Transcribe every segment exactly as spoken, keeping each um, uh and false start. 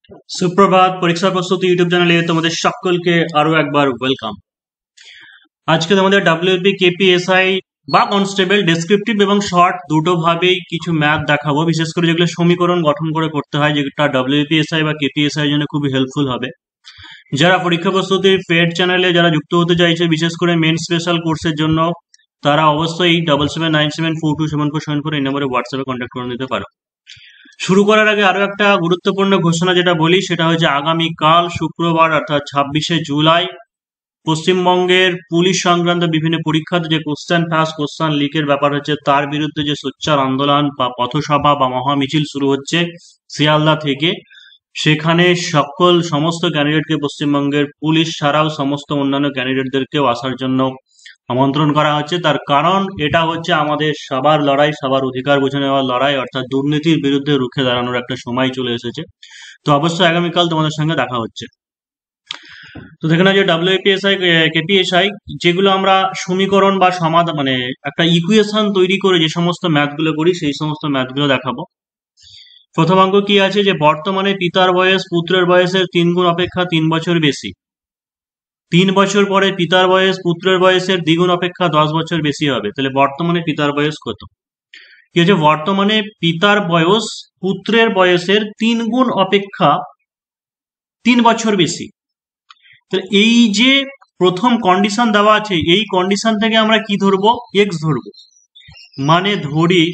সুপ্রভাত। পরীক্ষা প্রস্তুতি ইউটিউব চ্যানেলে তোমাদের সকলকে আরো একবার ওয়েলকাম। আজকে তোমাদের ডাব্লিউপি কেপিএসআই বা কনস্টেবল ডেসক্রিপটিভ এবং শর্ট দুটো ভাবেই কিছু ম্যাথ দেখাবো, বিশেষ করে যেগুলো সমীকরণ গঠন করে করতে হয়, যেটা ডাব্লিউপিএসআই বা কেপিএসআই এর জন্য খুবই হেল্পফুল হবে। যারা পরীক্ষা প্রস্তুতির পেড চ্যানেলে যারা যুক্ত হতে চাইছে, বিশেষ করে মেন স্পেশাল কোর্সের জন্য, তারা অবশ্যই double seven nine seven four two seven four seven four এই নম্বরে হোয়াটসঅ্যাপে কন্ট্যাক্ট করে নিতে পারো। শুরু করার আগে আরো একটা গুরুত্বপূর্ণ ঘোষণা যেটা বলি, সেটা হচ্ছে আগামীকাল শুক্রবার অর্থাৎ ছাব্বিশে জুলাই পশ্চিমবঙ্গের পুলিশ সংক্রান্ত বিভিন্ন পরীক্ষাতে যে কোশ্চেন ফাঁস কোশ্চেন লিকের ব্যাপার হচ্ছে, তার বিরুদ্ধে যে সোচ্চার আন্দোলন বা পথসভা বা মহামিছিল শুরু হচ্ছে শিয়ালদা থেকে, সেখানে সকল সমস্ত ক্যান্ডিডেটকে পশ্চিমবঙ্গের পুলিশ ছাড়াও সমস্ত অন্যান্য ক্যান্ডিডেটদেরকেও আসার জন্য আমন্ত্রণ করা হচ্ছে। তার কারণ এটা হচ্ছে আমাদের সবার লড়াই, সবার অধিকার বুঝে নেওয়ার লড়াই, অর্থাৎ দুর্নীতির বিরুদ্ধে রুখে দাঁড়ানোর একটা সময় চলে এসেছে। তো অবশ্যই আগামীকাল তোমাদের সঙ্গে দেখা হচ্ছে। তো দেখে না যে ডাব্লিউপিএসআই কেপিএসআই যেগুলো আমরা সমীকরণ বা সমাধান মানে একটা ইকুয়েশন তৈরি করে যে সমস্ত ম্যাথগুলো করি, সেই সমস্ত ম্যাথগুলো দেখাবো। প্রথম অঙ্ক কি আছে, যে বর্তমানে পিতার বয়স পুত্রের বয়সের তিন গুণ অপেক্ষা তিন বছর বেশি। তিন বছর পরে পিতার বয়স পুত্রের বয়সের দ্বিগুণ অপেক্ষা দশ বছর বেশি হবে। তাহলে বর্তমানে পিতার বয়স কত? কি হচ্ছে, বর্তমানে পিতার বয়স পুত্রের বয়সের তিন গুণ অপেক্ষা তিন বছর বেশি। তাহলে এই যে প্রথম কন্ডিশন দেওয়া আছে, এই কন্ডিশন থেকে আমরা কি ধরবো? এক্স ধরবো। মানে ধরি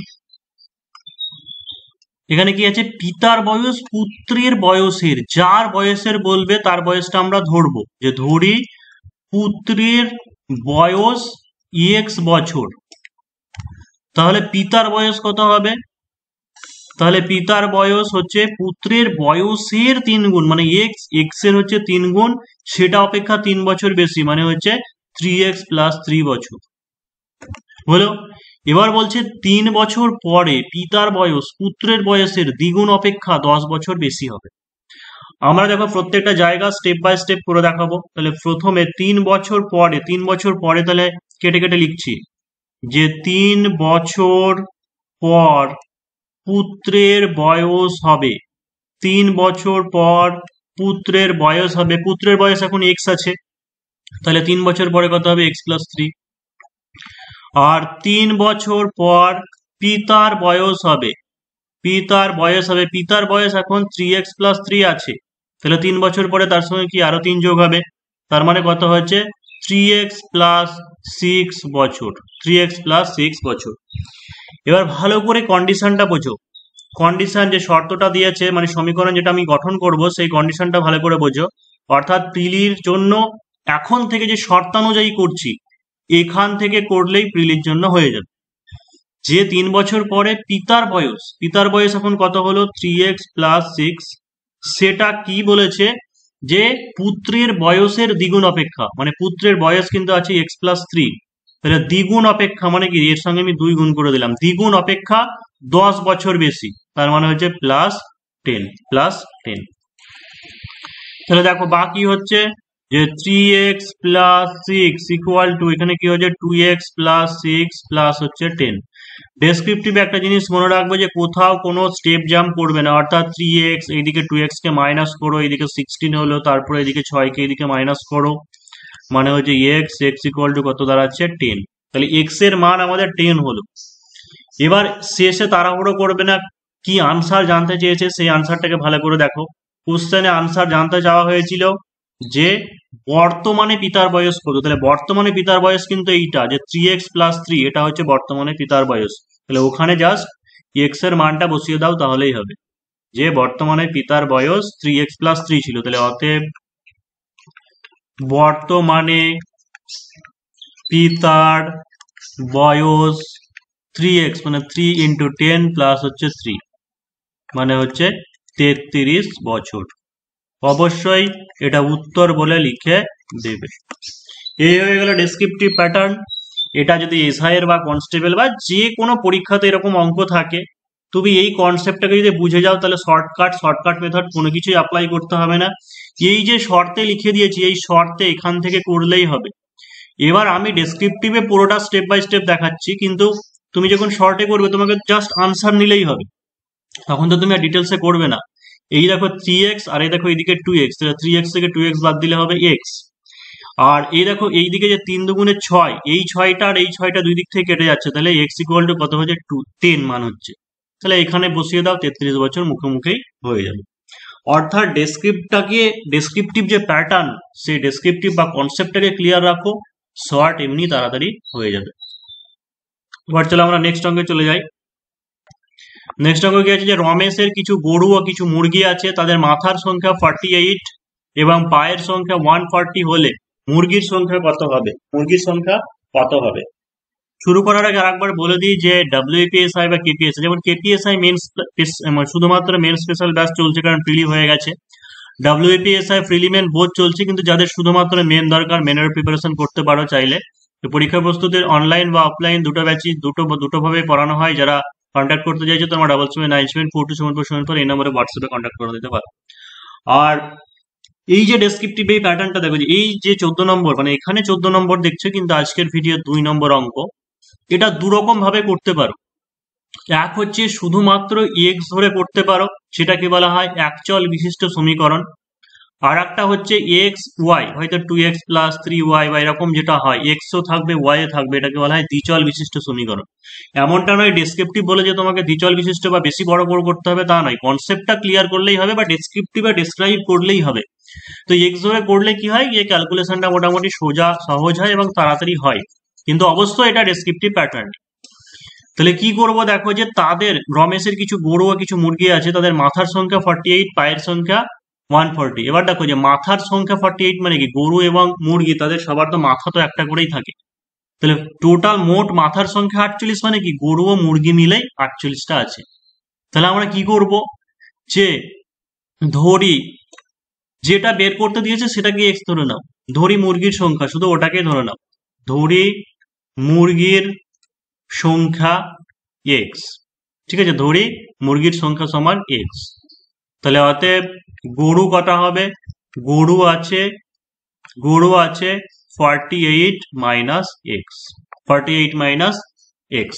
এখানে কি আছে, পিতার বয়স পুত্রের বয়সের, যার বয়সের বলবে তার বয়সটা আমরা ধরবো, যে ধরি পুত্রের বয়স এক্স বছর। তাহলে পিতার বয়স কত হবে? তাহলে পিতার বয়স হচ্ছে পুত্রের বয়সের তিন গুণ, মানে এক্স এক্স এর হচ্ছে তিন গুণ, সেটা অপেক্ষা তিন বছর বেশি, মানে হচ্ছে থ্রি এক্স প্লাস থ্রি বছর হলো। এবার বলছে তিন বছর পরে পিতার বয়স পুত্রের বয়সের দ্বিগুণ অপেক্ষা দশ বছর বেশি হবে। আমরা দেখো প্রত্যেকটা জায়গা স্টেপ বাই স্টেপ করে দেখাবো। তাহলে প্রথমে তিন বছর পরে, তিন বছর পরে তাহলে কেটে কেটে লিখছি যে তিন বছর পর পুত্রের বয়স হবে, তিন বছর পর পুত্রের বয়স হবে, পুত্রের বয়স এখন এক্স আছে, তাহলে তিন বছর পরে কত হবে? X plus three. আর তিন বছর পর পিতার বয়স হবে, পিতার বয়স হবে, পিতার বয়স এখন থ্রি এক্স প্লাস থ্রি আছে, তাহলে তিন বছর পরে তার সঙ্গে কি আরো তিন যোগ হবে, তার মানে কত হচ্ছে? থ্রি এক্স প্লাস সিক্স বছর, থ্রি এক্স প্লাস সিক্স বছর। এবার ভালো করে কন্ডিশনটা বোঝো, কন্ডিশন যে শর্তটা দিয়েছে, মানে সমীকরণ যেটা আমি গঠন করব, সেই কন্ডিশনটা ভালো করে বোঝো। অর্থাৎ প্রিলির জন্য এখন থেকে যে শর্তানুযায়ী করছি, এখান থেকে করলেই প্রিলির জন্য হয়ে যাবে। যে তিন বছর পরে পিতার বয়স, পিতার বয়স এখন কত হলো? Three x plus six. সেটা কি বলেছে? যে পুত্রের বয়সের দ্বিগুণ অপেক্ষা, মানে পুত্রের বয়স কিন্তু আছে এক্স প্লাস থ্রি, তাহলে দ্বিগুণ অপেক্ষা মানে কি, এর সঙ্গে আমি দুই গুণ করে দিলাম, দ্বিগুণ অপেক্ষা দশ বছর বেশি, তার মানে হচ্ছে প্লাস টেন, প্লাস টেন। তাহলে দেখো বাকি হচ্ছে যে three x plus six equal to, এখানে কি হচ্ছে two x plus six plus হচ্ছে টেন। ডেসক্রিপটিভে একটা জিনিস মনে রাখবে, যে কোথাও কোনো স্টেপ জাম্প করবে না, অর্থাৎ থ্রি এক্স এইদিকে টু এক্স কে মাইনাস করো, এইদিকে সিক্সটিন হলো, তারপরে এদিকে ছয় কে এইদিকে মাইনাস করো, মানে হচ্ছে এক্স এক্স ইকুয়াল টু কত দাঁড়াচ্ছে? টেন। তাহলে এক্স এর মান আমাদের টেন হলো। এবার শেষে তাড়াহুড়ো করবে না, কি আনসার জানতে চেয়েছে সেই আনসারটাকে ভালো করে দেখো। কোশ্চেনে আনসার জানতে চাওয়া হয়েছিল যে বর্তমানে পিতার বয়স কত, তাহলে বর্তমানে পিতার বয়স কিন্তু এইটা, যে থ্রি এক্স প্লাস থ্রি, এটা হচ্ছে বর্তমানে পিতার বয়স। তাহলে ওখানে জাস্ট এক্স এর মানটা বসিয়ে দাও, তাহলেই হবে। যে বর্তমানে পিতার বয়স থ্রি এক্স প্লাস থ্রি ছিল, তাহলে অতএব বর্তমানে পিতার বয়স থ্রি এক্স, মানে থ্রি ইন্টু টেন প্লাস হচ্ছে থ্রি, মানে হচ্ছে তেত্রিশ বছর। অবশ্যই এটা উত্তর বলে লিখে দেবে। এই হয়ে গেল ডেসক্রিপটিভ প্যাটার্ন। এটা যদি এসআই এর বা কনস্টেবল বা যে কোনো পরীক্ষাতে এরকম অঙ্ক থাকে, তুমি এই কনসেপ্টটাকে যদি বুঝে যাও, তাহলে শর্টকাট শর্টকাট মেথড কোনো কিছুই অ্যাপ্লাই করতে হবে না। এই যে শর্তে লিখে দিয়েছি, এই শর্তে এখান থেকে করলেই হবে। এবার আমি ডেসক্রিপটিভে পুরোটা স্টেপ বাই স্টেপ দেখাচ্ছি, কিন্তু তুমি যখন শর্টে করবে তোমাকে জাস্ট আনসার নিলেই হবে, তখন তো তুমি আর ডিটেলসে করবে না। এই দেখো থ্রি এক্স আর এই দেখো এইদিকে টু এক্স, থ্রি এক্স থেকে টু এক্স বাদ দিলে হবে এক্স। আর এই দেখো এইদিকে যে তিন দুগুণে ছয়, এই ছয়টা আর এই ছয়টা দুই দিক থেকে কেটে যাচ্ছে, তাহলে এক্স ইকুয়াল টু কত হচ্ছে টু টেন মান হচ্ছে। তাহলে এখানে বসিয়ে দাও, তেত্রিশ বছর মুখে মুখেই হয়ে যাবে। অর্থাৎ ডেসক্রিপ্টটাকে, ডেসক্রিপটিভ যে প্যাটার্ন, সেই ডেসক্রিপটিভ বা কনসেপ্টটাকে ক্লিয়ার রাখো, শর্ট এমনি তাড়াতাড়ি হয়ে যাবে। এবার চলো আমরা নেক্সট অঙ্কে চলে যাই। নেক্সট অঙ্ক কি আছে, যে রমেশের কিছু গরু ও কিছু মুরগি আছে, তাদের মাথার সংখ্যা ফর্টি এইট এবং পায়ের সংখ্যা ওয়ান ফর্টি হলে মুরগির সংখ্যা কত হবে? মুরগির সংখ্যা কত হবে? শুরু করার আগে আরেকবার বলে দিই যে ডাব্লিউপিএসআই বা কেপিএসআই, যেমন কেপিএসআই মেন শুধুমাত্র মেন স্পেশাল ব্যাচ চলছে কারণ প্রিলি হয়ে গেছে। ডাব্লিউপিএসআই প্রিলিমেন বোধ চলছে, কিন্তু যাদের শুধুমাত্র মেন দরকার, মেনের প্রিপারেশন করতে পারো চাইলে। তো পরীক্ষা প্রস্তুতির অনলাইন বা অফলাইন দুটো ব্যাচই দুটো দুটো ভাবে পড়ানো হয়। যারা কন্ট্যাক্ট করতে চাইছো তোমরা double seven nine seven four two seven four seven four এই নম্বরে হোয়াটসঅ্যাপে কন্ট্যাক্ট করে দিতে পারো। আর এই যে ডেসক্রিপটিভ এই প্যাটার্নটা দেখো, যে এই যে চোদ্দ নম্বর, মানে এখানে চোদ্দ নম্বর দেখছো, কিন্তু আজকের ভিডিও দুই নম্বর অঙ্ক, এটা দু রকম ভাবে করতে পারো। এক হচ্ছে শুধুমাত্র এক্স ধরে করতে পারো, সেটাকে বলা হয় একচল বিশিষ্ট সমীকরণ। আর একটা হচ্ছে এক্স ওয়াই, হয়তো two x plus three y বা এরকম যেটা হয়, এক্সও থাকবে ওয়াই থাকবে, এটাকে বলা হয় দ্বিচল বিশিষ্ট সমীকরণ। এমনটা নয় ডেসক্রিপটিভ বলে যে তোমাকে দ্বিচল বিশিষ্ট বা বেশি বড় বড় করতে হবে, তা নয়, কনসেপ্টটা ক্লিয়ার করলেই হবে বা ডেসক্রিপটিভ বা ডেসক্রাইব করলেই হবে। তো এক্স ধরে করলে কি হয়, এই ক্যালকুলেশনটা মোটামুটি সোজা সহজ হয় এবং তাড়াতাড়ি হয়, কিন্তু অবশ্যই এটা ডেসক্রিপটিভ প্যাটার্ন। তাহলে কি করব, দেখো যে তাদের রমেশের কিছু গরু ও কিছু মুরগি আছে, তাদের মাথার সংখ্যা ফর্টি এইট, পায়ের সংখ্যা ওয়ান ফর্টি। এবার দেখো যে মাথার সংখ্যা ফর্টি এইট মানে কি, গরু এবং মুরগি তাদের সবার তো মাথা তো একটা করেই থাকে, তাহলে টোটাল মোট মাথার সংখ্যা আটচল্লিশ, মানে কি গরু ও মুরগি মিলেই আটচল্লিশটা আছে। তাহলে আমরা কি করব, যে ধরি যেটা বের করতে দিয়েছে সেটাকে এক্স ধরে নাও, ধরি মুরগির সংখ্যা শুধু ওটাকে ধরে নাও, ধরি মুরগির সংখ্যা এক্স, ঠিক আছে, ধরি মুরগির সংখ্যা সমান এক্স। তাহলে অতএব গরু কটা হবে, গরু আছে গরু আছে forty eight minus x, forty eight minus x.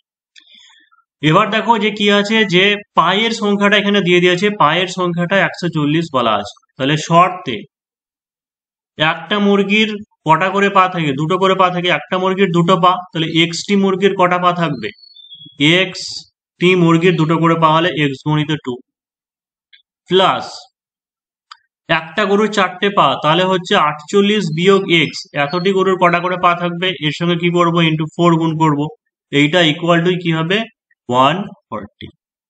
এবার দেখো যে কি আছে, যে পায়ের সংখ্যাটা এখানে দিয়ে দিয়েছে, পায়ের সংখ্যাটা একশো চল্লিশ বলা আছে। তাহলে শর্তে একটা মুরগির কটা করে পা থাকে, দুটো করে পা থাকে, একটা মুরগির দুটো পা, তাহলে এক্স টি মুরগির কটা পা থাকবে, এক্স টি মুরগির দুটো করে পা হলে এক্স গণিত টু, প্লাস একটা গরুর চারটে পা, তাহলে হচ্ছে আটচল্লিশ বিয়োগ এক্স, এতটি গরুর কটা করে পা থাকবে, এর সঙ্গে কি করবো, ইন্টু ফোর গুণ করবো, এইটা ইকুয়াল টু কি হবে ওয়ান ফর্টি।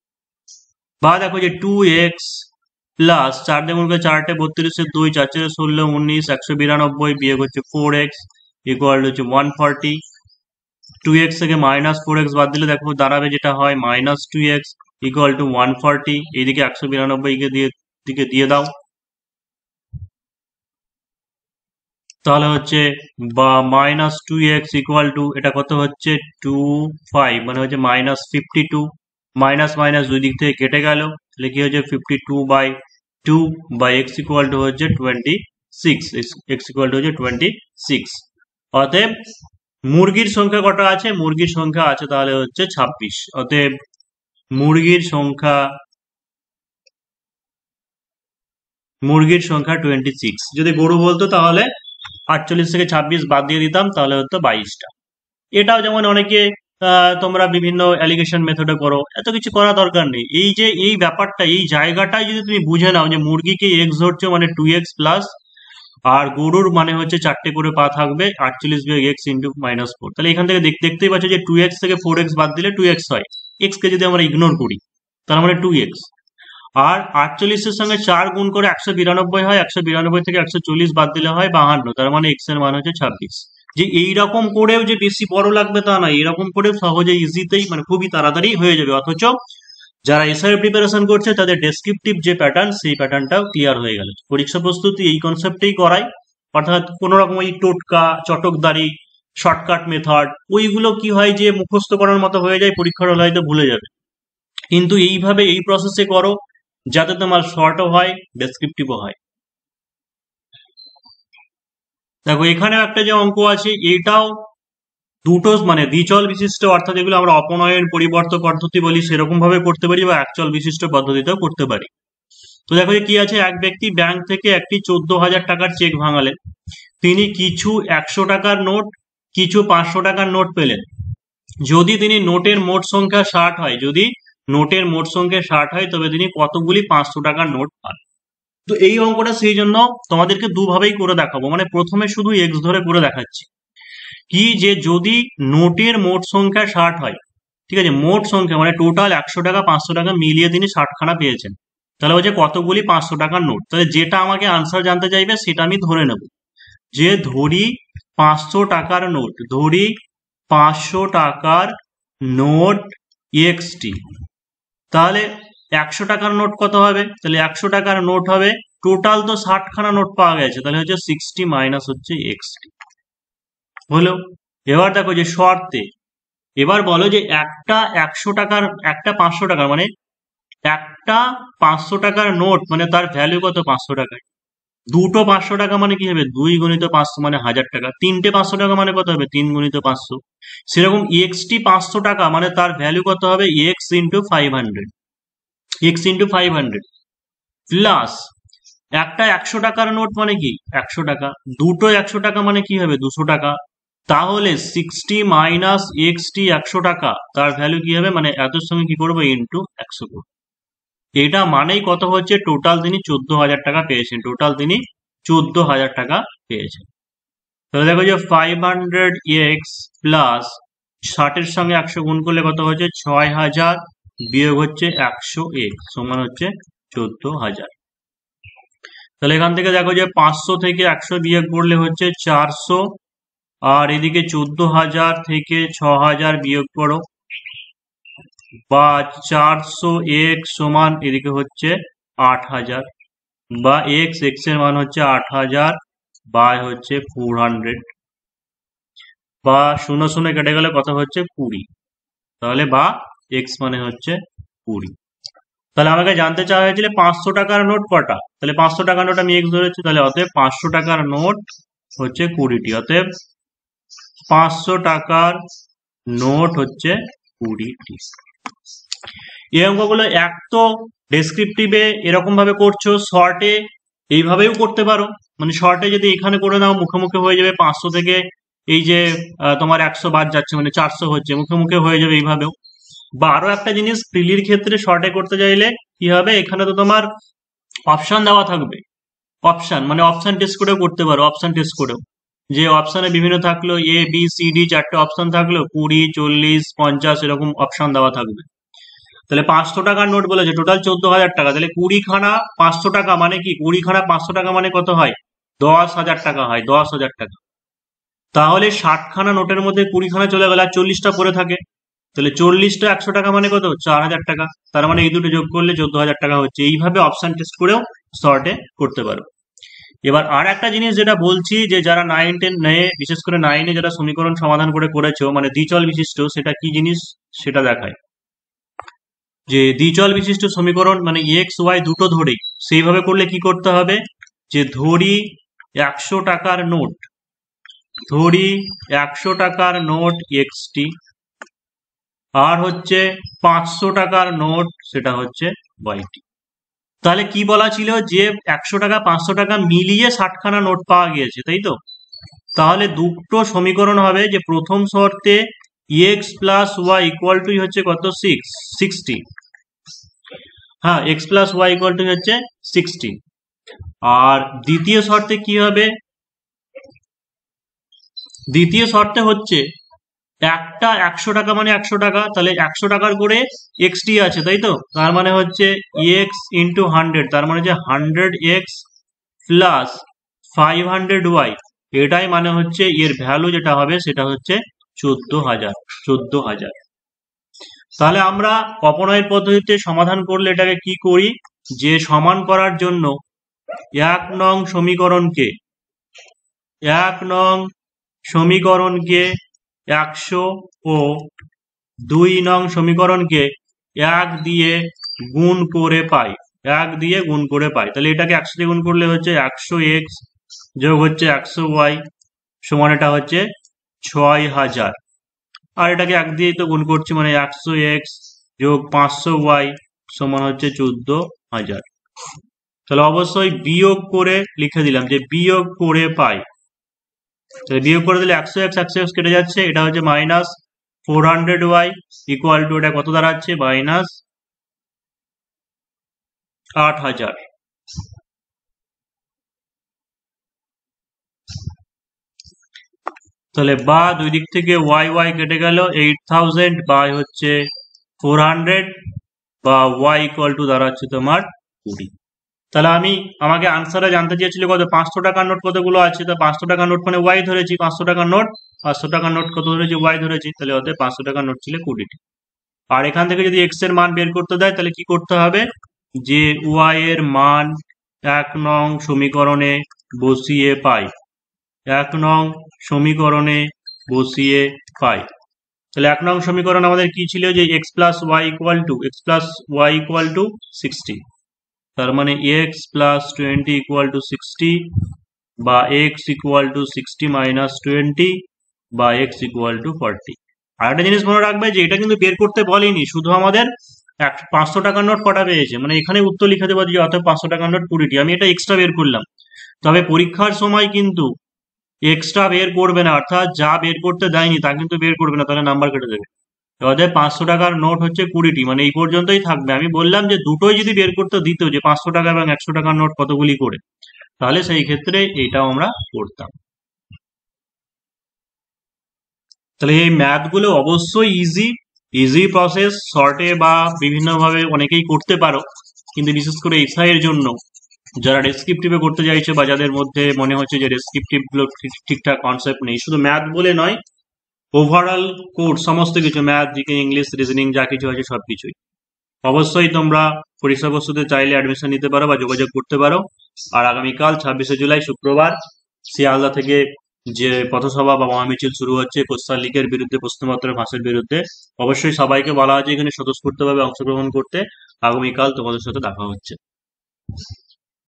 বা দেখো যে টু এক্স প্লাস চার দিয়ে গুণ করে চারটে বত্রিশের দুই, চার চারে ষোলো উনিশ, একশো বিরানব্বই বিয়োগ হচ্ছে ফোর এক্স ইকুয়াল টু হচ্ছে ওয়ান ফর্টি। টু এক্স থেকে মাইনাস ফোর এক্স বাদ দিলে দেখো দাঁড়াবে যেটা হয় minus two x equal to one forty. এইদিকে একশো বিরানব্বই কে দিয়ে দিকে দিয়ে দাও, তাহলে হচ্ছে বা minus two x equal to এটা কত হচ্ছে টু ফাইভ, মানে হচ্ছে minus fifty two, minus minus দুই দিক থেকে কেটে গেল, তাহলে কি হচ্ছে fifty two by two by x equal to হচ্ছে twenty six, x equal to হচ্ছে টোয়েন্টি সিক্স। অতএব মুরগির সংখ্যা কটা আছে, মুরগির সংখ্যা আছে তাহলে হচ্ছে ছাব্বিশ। অতএব মুরগির সংখ্যা মুরগির সংখ্যা টোয়েন্টি সিক্স। যদি গরু বলতো তাহলে আটচল্লিশ থেকে ছাব্বিশ বাদ দিয়ে দিতাম, তাহলে হতো বাইশটা। এটাও যেমন অনেকে তোমরা বিভিন্ন অ্যালিগেশন মেথডে করো, এত কিছু করা দরকার নেই। এই যে এই ব্যাপারটা, এই জায়গাটাই যদি তুমি বুঝে নাও যে মুরগিকে এক্স ধরছো মানে টু এক্স প্লাস, আর গরুর মানে হচ্ছে চারটে করে পা থাকবে, আটচল্লিশ বিয়োগ এক্স ইন্টু মাইনাস ফোর, তাহলে এখান থেকে দেখতেই পাচ্ছ যে টু এক্স থেকে ফোর এক্স বাদ দিলে টু এক্স হয়, এক্স কে যদি আমরা ইগনোর করি তার মানে টু এক্স। আর আটচল্লিশের সঙ্গে চার গুণ করে একশো বিরানব্বই হয়, একশো বিরানব্বই থেকে একশো চল্লিশ বাদ দিলে হয় বাহান্ন, তার মানে এক্স এর মান হচ্ছে ছাব্বিশ। যে এইরকম করেও যে বেশি বড় লাগবে তা না, এরকম করেও সহজে ইজিতেই মানে খুবই তাড়াতাড়ি হয়ে যাবে। অথচ যারা এসআই প্রিপারেশন করছে তাদের ডেসক্রিপটিভ যে প্যাটার্ন, সেই প্যাটার্নটাও ক্লিয়ার হয়ে গেল। পরীক্ষা প্রস্তুতি এই কনসেপ্টেই করাই, অর্থাৎ কোন রকম ওই টোটকা চটকদারি শর্টকাট মেথড ওইগুলো কি হয় যে মুখস্থ করার মতো হয়ে যায়, পরীক্ষার হলে হয়তো ভুলে যাবে। কিন্তু এইভাবে এই প্রসেসে করো যাতে তোমার শর্টও হয় ডেসক্রিপটিভও হয়। দেখো এখানেও একটা যে অঙ্ক আছে, এটাও দুটো মানে দ্বিচল বিশিষ্ট, অর্থাৎ এগুলো আমরা অপনয়ন পরিবর্তক পদ্ধতি বলি, সেরকম ভাবে করতে পারি বা একচল বিশিষ্ট পদ্ধতিতেও করতে পারি। তো দেখো কি আছে, এক ব্যক্তি ব্যাংক থেকে একটি চোদ্দ হাজার টাকার চেক ভাঙালেন। তিনি কিছু একশো টাকার নোট, কিছু পাঁচশো টাকার নোট পেলেন। যদি তিনি নোটের মোট সংখ্যা ষাট হয়, যদি নোটের মোট সংখ্যা ষাট হয় তবে তিনি কতগুলি পাঁচশো টাকার নোট পান। তো এই অঙ্কটা সেই জন্য তোমাদেরকে দুভাবেই করে দেখাবো, মানে প্রথমে শুধু এক্স ধরে করে দেখাচ্ছি কি, যে যদি নোটের মোট সংখ্যা ষাট হয়, ঠিক আছে, মোট সংখ্যা মানে টোটাল একশো টাকা পাঁচশো টাকা মিলিয়ে তিনি ষাট খানা পেয়েছেন, তাহলে হচ্ছে কতগুলি পাঁচশো টাকার নোট। তাহলে যেটা আমাকে আনসার জানতে চাইবে সেটা আমি ধরে নেব, যে ধরি পাঁচশো টাকার নোট, ধরি পাঁচশো টাকার নোট এক্সটি, তাহলে একশো টাকার নোট কত হবে, তাহলে একশো টাকার নোট হবে, টোটাল তো ষাট খানা নোট পাওয়া গেছে, তাহলে হচ্ছে সিক্সটি মাইনাস হচ্ছে এক্সটি হলো। এবার দেখো যে শর্তে, এবার বলো যে একটা একশো টাকার, একটা পাঁচশো টাকার, মানে একটা পাঁচশো টাকার নোট মানে তার ভ্যালু কত, পাঁচশো টাকা। দুটো পাঁচশো টাকা মানে কি হবে, দুই গুণিত পাঁচশো মানে হাজার টাকা। তিনটে পাঁচশো টাকা মানে কত হবে, তিন গুণিত পাঁচশো। সেরকম এক্সটি পাঁচশো টাকা মানে তার ভ্যালু কত হবে, x into five hundred, x into five hundred plus একটা একশো টাকার নোট মানে কি একশো টাকা, দুটো একশো টাকা মানে কি হবে, দুশো টাকা। তাহলে সিক্সটি মাইনাস এক্সটি একশো টাকা, তার ভ্যালু কি হবে, মানে এত সঙ্গে কি করবো, ইন্টু একশো করবো। এটা মানেই কত হচ্ছে, টোটাল তিনি চোদ্দ হাজার টাকা পেয়েছেন, টোটাল তিনি চোদ্দ হাজার টাকা পেয়েছেন। তাহলে দেখো যে ফাইভ হান্ড্রেড এক্স প্লাস ষাটের সঙ্গে একশো গুণ করলে কত হচ্ছে, ছয় হাজার বিয়োগ হচ্ছে একশো এক্স সমান হচ্ছে চোদ্দ হাজার। তাহলে এখান থেকে দেখো যে পাঁচশো থেকে একশো বিয়োগ করলে হচ্ছে চারশো, আর এদিকে চোদ্দ হাজার থেকে ছ হাজার বিয়োগ করো, বা চারশো এক্স সমান এদিকে হচ্ছে আট হাজার, বা এক্স এক্স এর মান হচ্ছে আট হাজার বাই হচ্ছে ফোর হান্ড্রেড, বা শূন্য শূন্য কেটে গেলে কত হচ্ছে কুড়ি, তাহলে বা এক্স মানে হচ্ছে কুড়ি। তাহলে আমাকে জানতে চাওয়া হয়েছিল পাঁচশো টাকার নোট কটা, তাহলে পাঁচশো টাকার নোট আমি এক্স ধরেছি, তাহলে অতএব পাঁচশো টাকার নোট হচ্ছে কুড়িটি, অতএব পাঁচশো টাকার নোট হচ্ছে কুড়িটি। এই অঙ্কগুলো এক তো ডেসক্রিপটিভে এরকম ভাবে করছো, শর্টে এইভাবেও করতে পারো, মানে শর্টে যদি এখানে করে নাও মুখে মুখে হয়ে যাবে, পাঁচশো থেকে এই যে তোমার একশো বাদ যাচ্ছে মানে চারশো হচ্ছে, মুখে মুখে হয়ে যাবে এইভাবেও। বা আরো একটা জিনিস, প্রিলির ক্ষেত্রে শর্টে করতে চাইলে কি হবে, এখানে তো তোমার অপশন দেওয়া থাকবে, অপশন মানে অপশন টেস্ট করেও করতে পারো, অপশন টেস্ট করেও, যে অপশনে বিভিন্ন থাকলো এ বি সি ডি চারটে অপশন থাকলো, কুড়ি চল্লিশ পঞ্চাশ এরকম অপশন দেওয়া থাকবে। তাহলে পাঁচশো টাকার নোট বলেছে টোটাল চোদ্দ হাজার টাকা, তাহলে কুড়ি খানা পাঁচশো টাকা মানে কি, কুড়ি খানা পাঁচশো টাকা মানে কত হয়, দশ হাজার টাকা হয়, দশ হাজার টাকা। তাহলে ষাট খানা নোটের মধ্যে কুড়ি খানা চলে গেলে আর চল্লিশটা পরে থাকে, তাহলে চল্লিশটা একশো টাকা মানে কত, চার হাজার টাকা। তার মানে এই দুটো যোগ করলে চোদ্দ হাজার টাকা হচ্ছে। এইভাবে অপশন টেস্ট করেও শর্টে করতে পারো। এবার আর একটা জিনিস যেটা বলছি, যে যারা নাইন টেন নেয়, বিশেষ করে নাইনে যারা সমীকরণ সমাধান করে করেছো মানে দ্বিচল বিশিষ্ট, সেটা কি জিনিস সেটা দেখায়। যে দ্বিচল বিশিষ্ট সমীকরণ মানে এক্স ওয়াই দুটো ধরেই, সেইভাবে করলে কি করতে হবে, যে ধরি একশো টাকার নোট, ধরি একশো টাকার নোট এক্সটি, আর হচ্ছে পাঁচশো টাকার নোট সেটা হচ্ছে ওয়াইটি। তাহলে কি বলা ছিল, যে একশো টাকা পাঁচশো টাকা মিলিয়ে ষাট খানা নোট পাওয়া গিয়েছে, তাই তো। তাহলে দুটো সমীকরণ হবে, যে প্রথম শর্তে x plus y equal to হচ্ছে কত, সিক্স সিক্সটি, হ্যাঁ x plus y equal to হচ্ছে সিক্সটি। আর দ্বিতীয় শর্তে কি হবে, দ্বিতীয় শর্তে হচ্ছে একটা একশো টাকা মানে একশো টাকা, তাহলে একশো টাকার করে এক্সটি আছে, তাই তো, তার মানে হচ্ছে এক্স ইন্টু হান্ড্রেড, তার মানে যে hundred x plus five hundred y, এটাই মানে হচ্ছে এর ভ্যালু যেটা হবে সেটা হচ্ছে চোদ্দ হাজার, চোদ্দ হাজার। তাহলে আমরা অপনয়ের পদ্ধতিতে সমাধান করলে এটাকে কি করি, যে সমান করার জন্য এক নং সমীকরণকে, এক নং সমীকরণকে একশো ও দুই নং সমীকরণকে এক দিয়ে গুণ করে পাই, এক দিয়ে গুণ করে পাই। তাহলে এটাকে একশো দিয়ে গুণ করলে হচ্ছে একশো এক্স যোগ হচ্ছে একশো ওয়াই সমান এটা হচ্ছে ছয় হাজার, আর এটাকে এক দিয়ে তো গুণ করছি মানে একশো এক্স যোগ পাঁচশো ওয়াই সমান হচ্ছে চোদ্দ হাজার। তাহলে অবশ্যই বিয়োগ করে লিখে দিলাম যে বিয়োগ করে পাই। তাহলে বিয়োগ করে দিলে একশো এক্স একশো এক্স কেটে যাচ্ছে, এটা হচ্ছে minus four hundred y equal to এটা কত দাঁড়াচ্ছে মাইনাস আট হাজার। তাহলে বা দুই দিক থেকে ওয়াই ওয়াই কেটে গেল, এইট থাউজেন্ড বাই হচ্ছে ফোর হান্ড্রেড বা ওয়াই ইকুয়াল টু দাঁড়াচ্ছে তোমার কুড়ি। তাহলে আমি আমাকে আনসারে জানতে চেয়েছিল কত পাঁচশো টাকার নোট কতগুলো আছে, তা পাঁচশো টাকার নোট মানে ওয়াই ধরেছি, পাঁচশো টাকার নোট পাঁচশো টাকার নোট কত ধরেছি ওয়াই ধরেছি, তাহলে ওদের পাঁচশো টাকার নোট ছিল কুড়িটি। আর এখান থেকে যদি এক্স এর মান বের করতে দেয় তাহলে কি করতে হবে, যে ওয়াই এর মান এক নং সমীকরণে বসিয়ে পাই, এক নং সমীকরণে বসিয়ে পাই। তাহলে এক নং সমীকরণ আমাদের কি ছিল, যে x plus y equal to x plus y equal to sixty, তার মানে x plus twenty equal to sixty বা x equal to sixty minus twenty বা এক্স ইকুয়াল টু ফর্টি। আর একটা জিনিস মনে রাখবে যে এটা কিন্তু বের করতে বলেনি, শুধু আমাদের এক পাঁচশো টাকার নোট কটা পেয়েছে, মানে এখানে উত্তর লিখে দেবো যে অর্থাৎ পাঁচশো টাকার নোট কুড়িটি, আমি এটা এক্সট্রা বের করলাম। তবে পরীক্ষার সময় কিন্তু এক্সট্রা বের করবে না, অর্থাৎ যা বের করতে দেয়নি তা কিন্তু বের করবে না, তাহলে নাম্বার কেটে দেবে। এবার পাঁচশো টাকার নোট হচ্ছে কুড়িটি, মানে এই পর্যন্তই থাকবে। আমি বললাম যে দুটোই যদি বের করতে দিত, যে পাঁচশো টাকা এবং একশো টাকার নোট কতগুলি করে, তাহলে সেই ক্ষেত্রে এইটাও আমরা করতাম। তাহলে এই ম্যাথ গুলো অবশ্যই ইজি ইজি প্রসেস, শর্টে বা বিভিন্ন ভাবে অনেকেই করতে পারো, কিন্তু বিশেষ করে এসআই এর জন্য যারা ডেসক্রিপটিভে করতে চাইছে বা যাদের মধ্যে মনে হচ্ছে যে ডেসক্রিপটিভ গুলো ঠিকঠাক কনসেপ্ট নেই, শুধু ম্যাথ বলে নয়, ওভারঅল কোর্স সমস্ত কিছু ম্যাথ জিকে ইংলিশ রিজনিং যা কিছু আছে সবকিছুই, অবশ্যই তোমরা পরীক্ষা প্রস্তুতি চাইলে অ্যাডমিশন নিতে পারো বা যোগাযোগ করতে পারো। আর আগামীকাল ছাব্বিশে জুলাই শুক্রবার শিয়ালদা থেকে যে পথসভা বা মহামিছিল শুরু হচ্ছে কোস্টাল লিগের বিরুদ্ধে, প্রশ্নপত্র ফাঁসের বিরুদ্ধে, অবশ্যই সবাইকে বলা হয়েছে এখানে স্বতঃস্ফূর্তভাবে অংশগ্রহণ করতে। আগামীকাল তোমাদের সাথে দেখা হচ্ছে।